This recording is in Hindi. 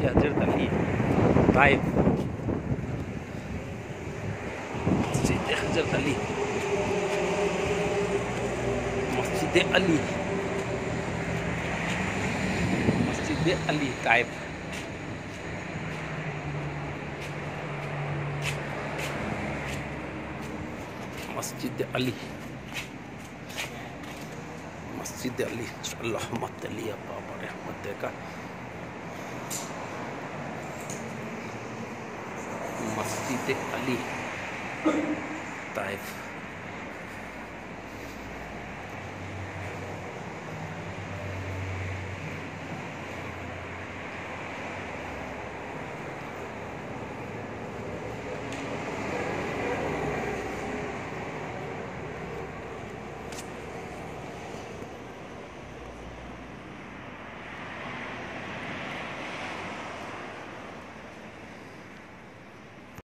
हजरत अली ताइफ, मस्जिद हजरत अली, मस्जिद अली, मस्जिद अली ताइफ। मस्जिद अली, मस्जिद अली रहमत अली बाबा रहमत का मस्जिद अली ताइफ।